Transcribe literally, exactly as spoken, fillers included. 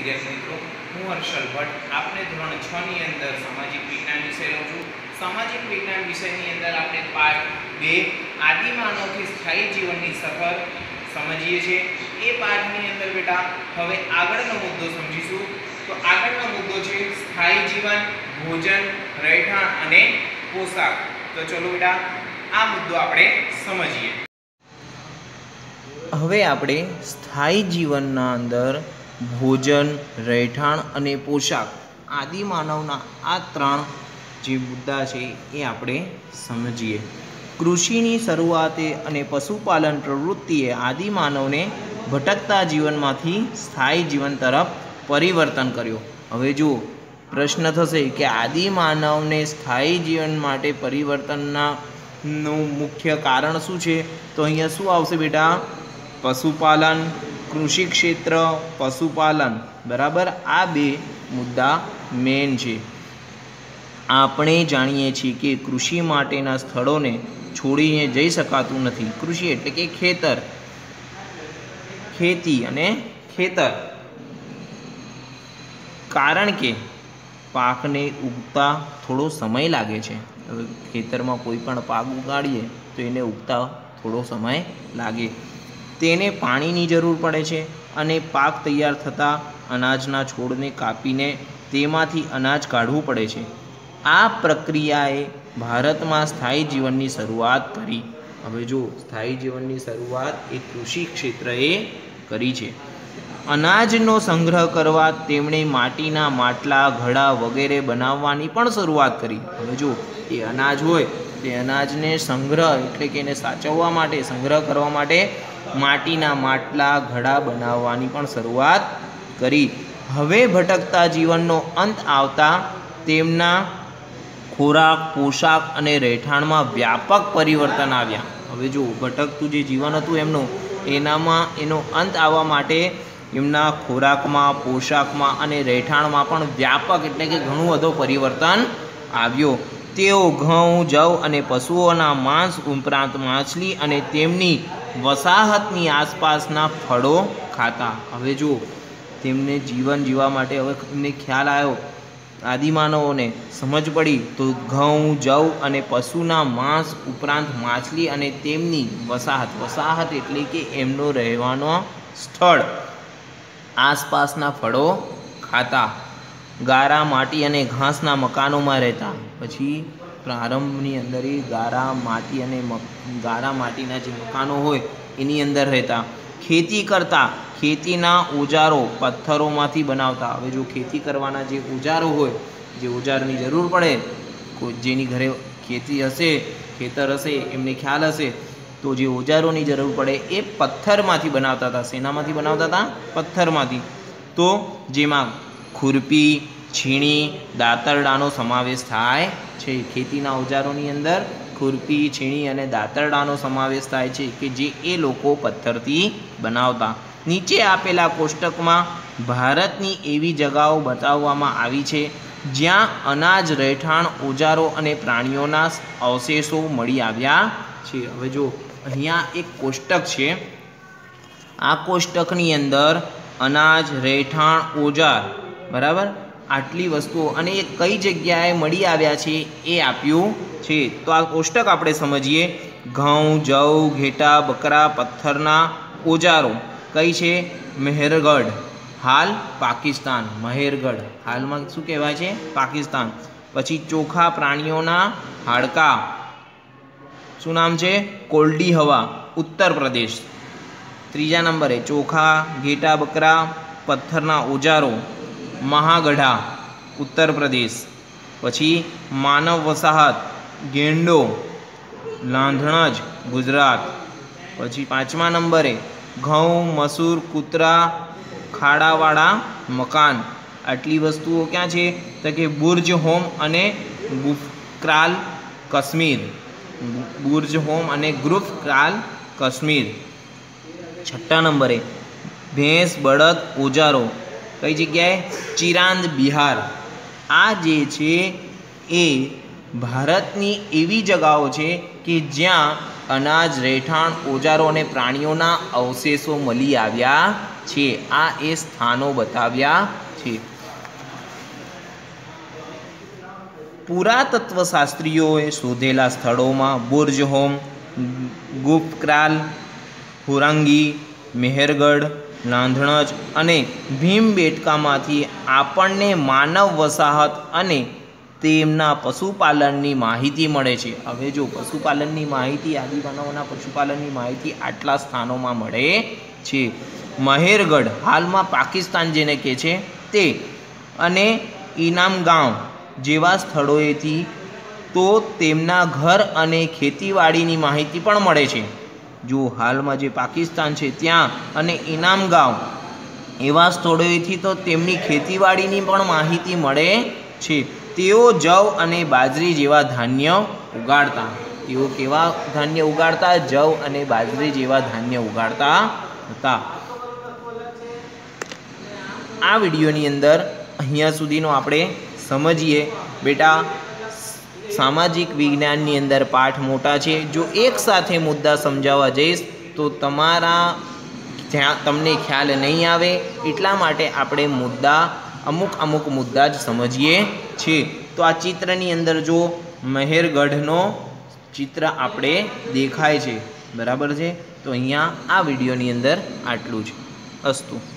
વિદ્યાર્થી મિત્રો, હું હર્ષલ ભટ્ટ આપને ધોરણ છ ની અંદર સામાજિક વિજ્ઞાન વિષય લઉં છું। સામાજિક વિજ્ઞાન વિષયની અંદર આપણે પાઠ બે આદિમાનવથી સ્થાયી જીવનની સફર સમજીએ છીએ। એ પાઠની અંદર બેટા હવે આગળનો મુદ્દો સમજીશું। તો આગળનો મુદ્દો છે સ્થાયી જીવન, ભોજન, રહેઠાણ અને પોશાક। તો ચલો બેટા આ મુદ્દો આપણે સમજીએ। હવે આપણે સ્થાયી જીવનના અંદર ભોજન, રહેઠાણ અને પોશાક આદિમાનવના આ ત્રણ જે મુદ્દા છે એ આપણે સમજીએ। કૃષિની શરૂઆતે અને પશુપાલન પ્રવૃત્તિએ આદિમાનવને ભટકતા જીવનમાંથી સ્થાયી જીવન તરફ પરિવર્તન કર્યો। હવે જો પ્રશ્ન થશે કે આદિમાનવને સ્થાયી જીવન માટે પરિવર્તનના નું મુખ્ય કારણ શું છે? તો અહીંયા શું આવશે બેટા? પશુપાલન, કૃષિ ક્ષેત્ર, પશુપાલન, બરાબર। આ બે મુદ્દા મેન છે। આપણે જાણીએ છીએ કે કૃષિ માટેના સ્થળોને છોડીને જઈ શકાતું નથી। કૃષિ એટલે કે ખેતર, ખેતી અને ખેતર, કારણ કે પાકને ઉગતા થોડો સમય લાગે છે। હવે ખેતરમાં કોઈ પણ પાક ઉગાડીએ તો એને ઉગતા થોડો સમય લાગે, તેને પાણીની જરૂર પડે છે અને પાક તૈયાર થતાં અનાજના છોડને કાપીને તેમાંથી અનાજ કાઢવું પડે છે। આ પ્રક્રિયાએ ભારતમાં સ્થાયી જીવનની શરૂઆત કરી। હવે જો સ્થાયી જીવનની શરૂઆત એ કૃષિ ક્ષેત્રએ કરી છે। અનાજનો સંગ્રહ કરવા તેમણે માટીના માટલા, ઘડા વગેરે બનાવવાની પણ શરૂઆત કરી। હવે જો એ અનાજ હોય તે અનાજને સંગ્રહ એટલે કે એને સાચવવા માટે, સંગ્રહ કરવા માટે માટીના માટલા, ઘડા બનાવવાની પણ શરૂઆત કરી। હવે ભટકતા જીવનનો અંત આવતા તેમના ખોરાક, પોશાક અને રહેઠાણમાં વ્યાપક પરિવર્તન આવ્યા। હવે જો ભટકતું જે જીવન હતું એમનું, એનામાં એનો અંત આવવા માટે એમના ખોરાકમાં, પોશાકમાં અને રહેઠાણમાં પણ વ્યાપક એટલે કે ઘણું બધું પરિવર્તન આવ્યો। તેઓ ઘઉં, જવ અને પશુઓના માંસ ઉપરાંત માછલી અને તેમની વસાહતની આસપાસના ફળો ખાતા। હવે જો તેમને જીવન જીવવા માટે હવે એમને ખ્યાલ આવ્યો, આદિમાનવોને સમજ પડી, તો ઘઉં, જવ અને પશુના માંસ ઉપરાંત માછલી અને તેમની વસાહત, વસાહત એટલે કે એમનો રહેવાનો સ્થળ, આસપાસના ફળો ખાતા। ગારા, માટી અને ઘાસના મકાનોમાં રહેતા। પછી પ્રારંભની અંદર એ ગારા, માટી અને ગારા માટીના જે મકાનો હોય એની અંદર રહેતા। ખેતી કરતા, ખેતીના ઓજારો પથ્થરોમાંથી બનાવતા। હવે જો ખેતી કરવાના જે ઓજારો હોય, જે ઓજારની જરૂર પડે, કોઈ જેની ઘરે ખેતી હશે, ખેતર હશે, એમને ખ્યાલ હશે, તો જે ઓજારોની જરૂર પડે એ પથ્થરમાંથી બનાવતા હતા। શેનામાંથી બનાવતા હતા? પથ્થરમાંથી। તો જેમાં ખુરપી, છીણી, દાતરડાનો સમાવેશ થાય છે। ખેતીના ઓજારોની અંદર ખુરપી, છીણી અને દાતરડાનો સમાવેશ થાય છે કે જે એ લોકો પથ્થરથી બનાવતા। નીચે આપેલા કોષ્ટકમાં ભારતની એવી જગાઓ બતાવવામાં આવી છે જ્યાં અનાજ, રહેઠાણ, ઓજારો અને પ્રાણીઓના અવશેષો મળી આવ્યા છે। હવે જો અહીંયા એક કોષ્ટક છે, આ કોષ્ટકની અંદર અનાજ, રહેઠાણ, ઓજાર, બરાબર, આટલી વસ્તુઓ અને એ કઈ જગ્યાએ મળી આવ્યા છે એ આપ્યું છે। તો આ કોષ્ટક આપણે સમજીએ। ઘઉં, જવ, ઘેટા, બકરા, પથ્થરના ઓજારો કઈ છે? મહેરગઢ, હાલ પાકિસ્તાન, મહેરગઢ હાલમાં શું કહેવાય છે? પાકિસ્તાન। પછી ચોખા પ્રાણીઓના હાડકાં, શું નામ છે? કોલ્ડી હવા, ઉત્તર પ્રદેશ। ત્રીજા નંબરે ચોખા, ઘેટા, બકરા, પથ્થરના ઓજારો, મહાગઢા, ઉત્તર પ્રદેશ। પછી માનવ વસાહત, ગેંડો, લાંધણજ, ગુજરાત। પછી પાંચમા નંબરે ઘઉં, મસૂર, કૂતરા, ખાડાવાળા મકાન, આટલી વસ્તુઓ ક્યાં છે? તો કે બુર્જ હોમ અને ગુફક્રાલ, કાશ્મીર, બુર્જ હોમ અને ગુફક્રાલ, કાશ્મીર। છઠ્ઠા નંબરે ભેંસ, બળદ, ઓજારો કઈ જગ્યાએ? ચિરાંદ, બિહાર। આ જે છે એ ભારતની એવી જગાઓ છે કે જ્યાં અનાજ, રહેઠાણ, ઓજારો અને પ્રાણીઓના અવશેષો મળી આવ્યા છે. આ એ સ્થાનો બતાવ્યા છે. પુરાતત્વશાસ્ત્રીઓએ શોધેલા સ્થળોમાં બુર્જહોમ, ગુફક્રાલ, હુરાંગી, મેહેરગઢ, લાંધણજ અને ભીમબેટકામાંથી આપણને માનવ વસાહત અને તેમના પશુપાલનની માહિતી મળે છે. હવે જો પશુપાલનની માહિતી, આદિમાનવોના પશુપાલનની માહિતી આટલા સ્થાનોમાં મળે છે. મહેરગઢ હાલમાં પાકિસ્તાન જેને કહે છે તે, અને ઇનામ ગાંવ જેવા સ્થળોએથી તો તેમના ઘર અને ખેતીવાડીની માહિતી પણ મળે છે. જો હાલમાં જે પાકિસ્તાન છે ત્યાં અને ઇનામ ગાંવ એવા સ્થળોએથી તો તેમની ખેતીવાડીની પણ માહિતી મળે છે. તેઓ જવ અને બાજરી જેવા ધાન્ય ઉગાડતા. તેઓ કેવા ધાન્ય ઉગાડતા? જવ અને બાજરી જેવા ધાન્ય ઉગાડતા હતા. આ વિડીયોની અંદર અહીંયા સુધીનો આપણે સમજીએ. બેટા, સામાજિક વિજ્ઞાનની અંદર પાઠ મોટા છે. જો એક સાથે મુદ્દા સમજાવવા જઈશ તો તમારા તમને ખ્યાલ નહીં આવે. એટલા માટે આપણે મુદ્દા અમુક અમુક મુદ્દા જ સમજીએ છીએ. તો આ ચિત્રની અંદર જો મહેરગઢનો ચિત્ર આપણે દેખાય છે, બરાબર છે. તો અહીંયા આ વિડીયોની અંદર આટલું જ. અસ્તુ.